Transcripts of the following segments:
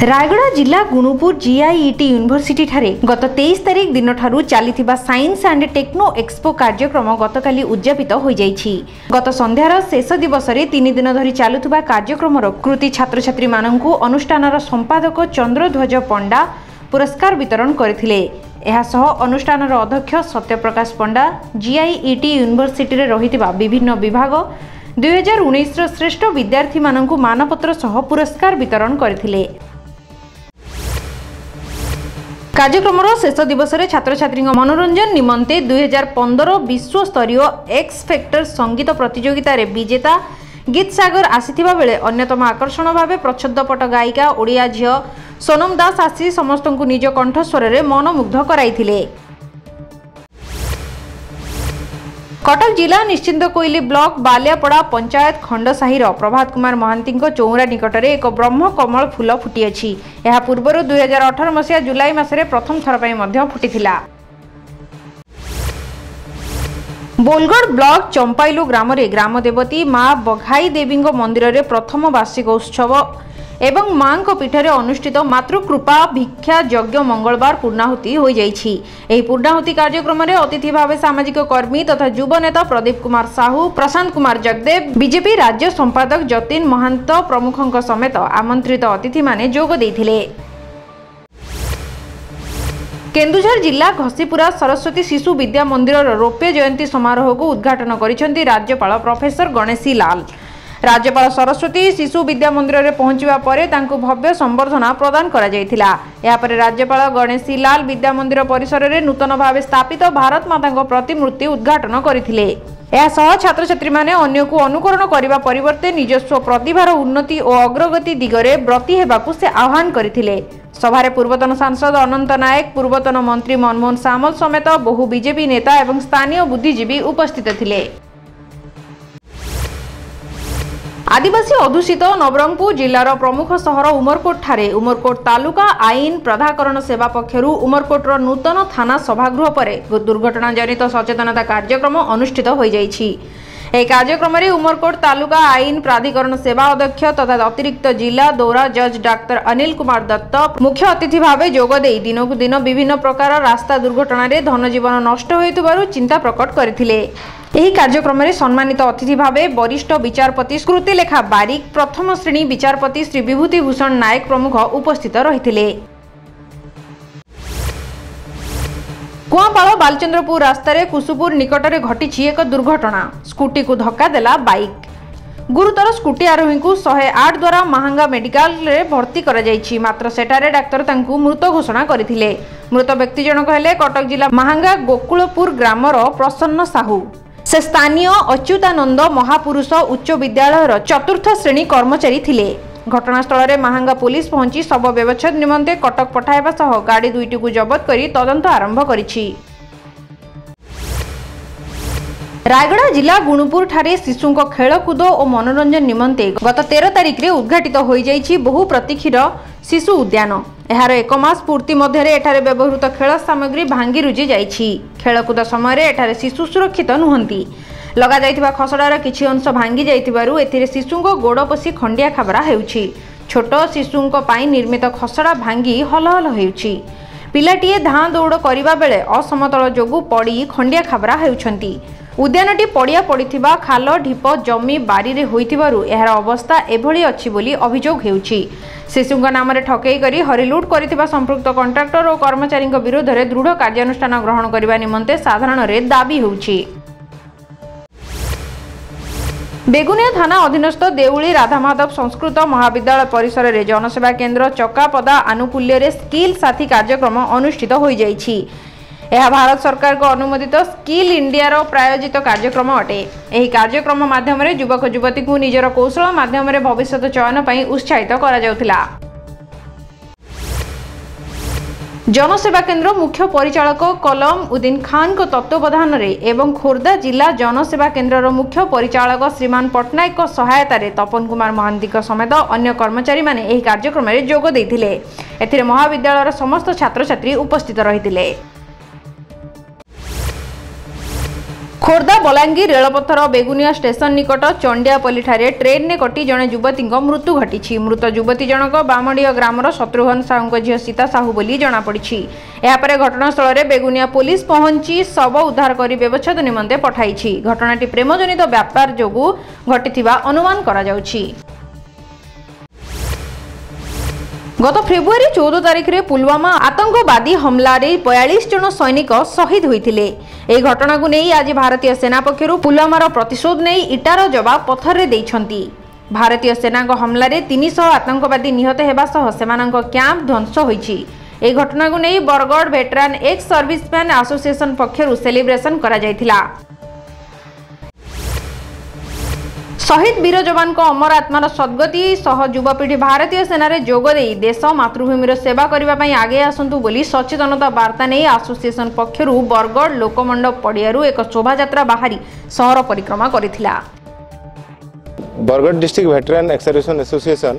रायगड़ा जिला गुणुपुर जीआईईटी यूनिवर्सिटी ठारे गत 23 तारिख दिन ठारू चलीथिबा साइंस एंड टेक्नो एक्सपो कार्यक्रम गतकाली उद्यापित हो जाइछि। गत संध्यार शेष दिवस रे 3 दिन धरी चालुथिबा कार्यक्रमर कृति छात्र छात्री माननकु अनुष्ठानर संपादक चंद्रध्वज पंडा पुरस्कार वितरण करथिले। एहा सह अनुष्ठानर अध्यक्ष सत्यप्रकाश पंडा जीआईईटी यूनिवर्सिटी रे रहिथिबा विभिन्न विभाग 2019 रो श्रेष्ठ विद्यार्थी माननकु मानपत्र सह पुरस्कार वितरण करथिले। कार्यक्रम शेष दिवस में छात्र छात्री मनोरंजन निमंते 2015 विश्व स्तरीय एक्स फैक्टर संगीत प्रतियोगिता रे विजेता गीत सागर आसीथिबा बेले अन्यतम आकर्षण भावे प्रच्छदपट गायिका ओडिया झियो सोनम दास आसी समस्त को निज कंठस्वर रे मनमुग्ध कराइथिले। कटक जिला निश्चिंत कोइली ब्लॉक बालियापड़ा पंचायत खंडसाही प्रभात कुमार महांती चौरा निकट में एक ब्रह्म कमल फूल फुटी अछि। यह पूर्व 2018 मसीहा जुलाई मासरे प्रथम थर पर फुटीथिला। बोलगढ़ ब्लॉक चंपाइलु ग्राम रे ग्राम देवती मां बघाई देवी मंदिर रे प्रथम वार्षिक उत्सव एवं मां पीठरे अनुष्ठित मातृकृपा भिक्षा यज्ञ मंगलवार पूर्णाहुति हो जाइछि। एही पूर्णाहुति कार्यक्रम रे अतिथि भावे सामाजिक कर्मी तथा युवा नेता प्रदीप कुमार साहू, प्रशांत कुमार जगदेव, बीजेपी राज्य संपादक जतिन महांत प्रमुखों समेत आमंत्रित अतिथि माने जोग देइथिले। केन्दुझर जिला घसीपुरा सरस्वती शिशु विद्या मंदिर रौप्य जयंती समारोह को उद्घाटन करिसेंती राज्यपाल प्रोफेसर गणेशी लाल। राज्यपाल सरस्वती शिशु विद्या मंदिर में पहुंचवा परे तांको भव्य संबर्धना प्रदान करा जायथिला। या परे राज्यपाल गणेशी लाल विद्या मंदिर परिसर में नूतन भाव स्थापित भारत माता प्रतिमूर्ति उद्घाटन करथिले। या सह छात्र छात्री माने अन्य को अनुकरण करने परिवर्ते निजस्व प्रतिभार उन्नति और अग्रगति दिगरे ब्रती हेबाकू से आह्वान करथिले। सभारे पूर्वतन सांसद अनंत नायक, पूर्वतन मंत्री मनमोहन सामल समेत बहु बीजेपी नेता एवं स्थानीय बुद्धिजीवी उपस्थित थिले। आदिवासी अधुषित नवरंगपुर जिलार प्रमुख सहर उमरकोट ठारे उमरकोट तालुका आईन प्राधिकरण सेवा पक्षरु उमरकोटर नूतन थाना सभागृह परे दुर्घटना जनित सचेतनता कार्यक्रम अनुष्ठित हो जाइछि। एही कार्यक्रम रे उमरकोट तालुका आईन प्राधिकरण सेवा अध्यक्ष तथा अतिरिक्त जिला दौरा जज डाक्टर अनिल कुमार दत्त मुख्य अतिथि भावे जोग देई दिनकु दिन विभिन्न प्रकार रास्ता दुर्घटना रे धनजीवन नष्ट होइतबारु चिंता प्रकट करथिले। एही कार्यक्रम में सम्मानित अतिथि भावे वरिष्ठ विचारपति स्कृतिलेखा बारिक, प्रथम श्रेणी विचारपति श्री विभूति भूषण नायक प्रमुख उपस्थित रहिथिले। कुआपाଳ बालचंद्रपुर रास्तार कुसुपुर निकट में घटी एक दुर्घटना। स्कूटी को धक्का देला बाइक। गुरुतर स्कूटी आरोही को 108 द्वारा महांगा मेडिकल रे भर्ती करा जायछि, मात्र सेठारे डाक्तर तांकु मृत घोषणा करथिले। मृत व्यक्ति जनक हेले कटक जिला महांगा गोकुलपुर ग्रामर प्रसन्न साहू। से स्थानीय अच्युतानंद महापुरुष उच्च विद्यालयर चतुर्थ श्रेणी कर्मचारी थिले। घटनास्थल में महांगा पुलिस पहुंची शव व्यवच्छेद निमंते कटक पठाइबा सह गाड़ी दुईटी को जबत करी तदंत आरंभ करिछि। रायगड़ा जिला गुणुपुर ठारे शिशुंक खेलकूद और मनोरंजन निमंते गत 13 तारिख रे उद्घाटित हो जाइछि बहु प्रतीक्षित शिशु उद्यान। एहार 1 मास पूर्ति मध्य एठारे व्यवहृत खेल सामग्री भांगी रुजी जाइछि। खेलकूद समय एठारे शिशु सुरक्षित नुहंती। लगा जाइथिबा खसड़ार किछि अंश भांगी जाइथिबारु एथिरे शिशुंक गोड़ पसी खंडिया खाबरा हेउछि। छोट शिशुंक पाई निर्मित खसड़ा भांगी हलहल हेउछि। पिलाटीए धां दौड़ करिबा बेले असमतल जोगु पड़ी खंडिया खाबरा हेउछंती। उद्यानटी पड़िया पड़िथिबा खाल ढीप जमी बारी रे होइथिबारु एहार अवस्था एभली अछि बोली अभियोग हेउछि। शिशुंक नाम रे ठकेई करी हरिलुट करिथिबा संपृक्त कॉन्ट्राक्टर और कर्मचारी विरोध में दृढ़ कार्यानुष्ठान ग्रहण करने निमंते साधारण रे दाबी हेउछि। बेगुनिया थाना अधीनस्थ देउली राधामाधव संस्कृत महाविद्यालय परिसर में जनसेवा केन्द्र चकापदा आनुकूल्य रे स्किल साथी कार्यक्रम अनुष्ठित हो जाइछि। यह भारत सरकार को अनुमोदित स्किल इंडिया रो प्रायोजित कार्यक्रम अटे। एही कार्यक्रम माध्यम रे युवक युवती को निजर कौशल माध्यम रे भविष्य चयन पई उत्साहित करा जाउथिला। जनसेवा केन्द्र मुख्य परिचालक कलम उद्दीन खान को तत्वावधान रे एवं खोर्धा जिला जनसेवा केन्द्र मुख्य परिचालक श्रीमान पट्टनायक सहायता रे तपन कुमार महांती समेत अन्य कर्मचारी माने एही कार्यक्रम रे जोग देइथिले। एथिरे महाविद्यालयर समस्त छात्र छात्री उपस्थित रहिथिले। खोर्धा बलांगीर रेलपथर बेगुनिया स्टेशन निकट चंडियापल्ली ठारे ट्रेन ने कटी जड़े युवती मृत्यु घटी। मृत युवती जनक बामडिया ग्रामर शत्रुघ्न साहू झील सीता साहू बोली जमापड़ी। यापर घटनास्थल में बेगुनिया पुलिस पहुंची शव उद्धार कर व्यवच्छेद निमंते पठाई। घटनाटी प्रेमजनित व्यापार जोगु घटी अनुमान करा जाउछि। गत फेब्रुआरी 14 तारिख में पुलवामा आतंकवादी हमलार 42 जन सैनिक शहीद होते। यह घटना को नहीं आज भारतीय सेना पक्षर पुलवामार प्रतिशोध नहीं इटार जवाब पत्थर रे देइछंती। भारतीय सेना हमलार 300 आतंकवादी निहत हेबा सह सेमानक कैंप ध्वंस होईछि। यह घटना को नहीं Bargarh veteran ex serviceman association पक्षर सेलिब्रेशन करा जायथिला। शहीद वीर जवान को अमर आत्मार सद्गति सह युवपीढ़ी भारतीय सेना रे जोग देई देश मातृभूमि सेवा करने आगे आसंतु बोली सचेतनता वार्ता नहीं एसोसिएशन पक्षर बरगढ़ लोकमंडप पड़ियारू एक शोभायात्रा बाहरी शहर परिक्रमा करथिला। Bargarh district veteran ex serviceman association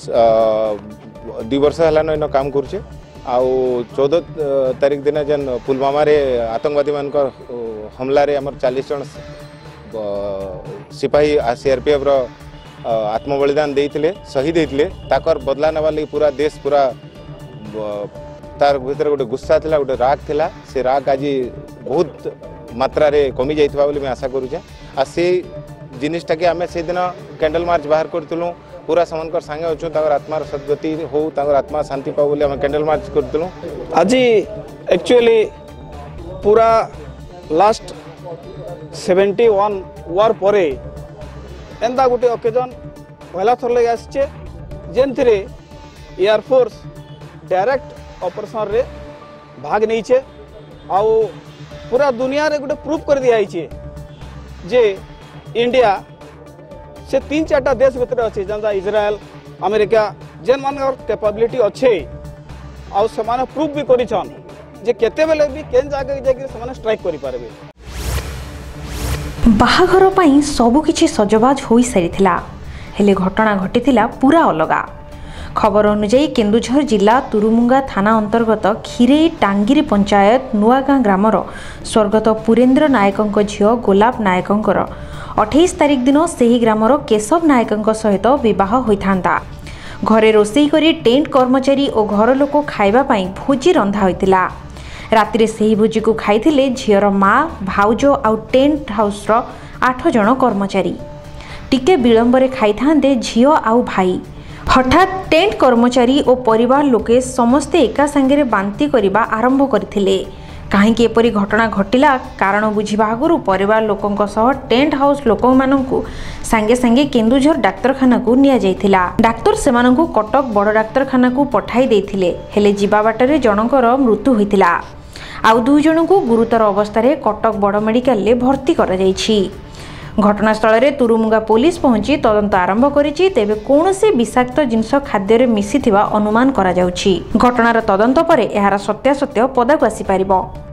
2 वर्ष है इन काम कर 14 तारिख दिन जेन पुलवामा रे आतंकवादी मान हमला रे आमर 40 जन सिपाही सीआरपीएफ रो आत्म बलिदान देइथिले शहीद होइथिले ताकर बदला नेबा लगी पूरा देश पूरा तार भीतर गोटे गुस्सा थिला गोटे राग थिला। से राग आज बहुत मात्रा रे कमी जाइथबा बोली मैं आशा करूचे। आ से जिनिसटा के आमे से दिन कैंडल मार्च बाहर करतलु पूरा समानकर संगे अछु ताकर आत्मार सद्गति हो ताकर आत्मा शांति पाओ बोली हम कैंडल मार्च करतलु। आज एक्चुअली पूरा लास्ट 71 वार परे एंता गोटे ओकेजन पहला थर लगे आसचे जेन थरे एयरफोर्स डायरेक्ट ऑपरेशन रे भाग नहीं छे आउ पूरा दुनिया रे गोटे प्रूफ कर दिया छे जे इंडिया से 3-4टा देश भीतर अच्छे जहाँ इजराइल अमेरिका जेन मान कैपेबिलिटी अच्छे आउ से प्रूफ भी करिछन जे केते बेले भी केन जगह जाके से स्ट्राइक करि पारबे। बाहाघर पाई सबु किछि सजबाज होई सारिथिला हेले घटना घटिथिला पूरा अलगा। खबर अनुसार केन्दुझर जिला तुरुमुंगा थाना अंतर्गत खीरेई टांगिरी पंचायत नुआगाँ ग्रामर स्वर्गत पुरेन्द्र नायकंक झियो गोलाप नायकंकर 28 तारिख दिन सेही ग्रामर केशव नायकंक सहित विवाह होइथांता। घरे रोषेई करी टेंट कर्मचारी और घर लोक खाइबा पाई भोजी रंधा होइतिला। रातिरे सेही भोजी को खाइथिले झियर माँ भाउज आउ टेंट हाउस रो 8 जन कर्मचारी। टिके विलंबरे खाइथांते झियो आउ भाई। हठात टेंट कर्मचारी और परिवार लोके समस्ते एका संगे बांती करबा आरंभ करथिले। काहेकि एपरी घटना घटिला कारण बुझिबा आगुरु परिवार लोकंक सह टेंट हाउस लोक माननकु संगे संगे केन्दुझर डाक्तरखाना को निया जाइथिला। डाक्तर सेमानंकु कटक बड़ डाक्तरखाना को पठाई देथिले हेले जिबा बाटरे जनकर मृत्यु होइतिला। आउ 2 जनकु गुरुतर अवस्था रे कटक बड़ मेडिकल ले भर्ती करा जाइछि। घटनास्थल में तुरुमुंगा पुलिस पहुंची तदंत आरंभ करिछि। तेबे कोनोसी विषाक्त जिनस खाद्य रे मिसिथिबा अनुमान करा जाउछि। घटनार तदंत परे एहार सत्यासत्य पदाकु आसी पारिबो।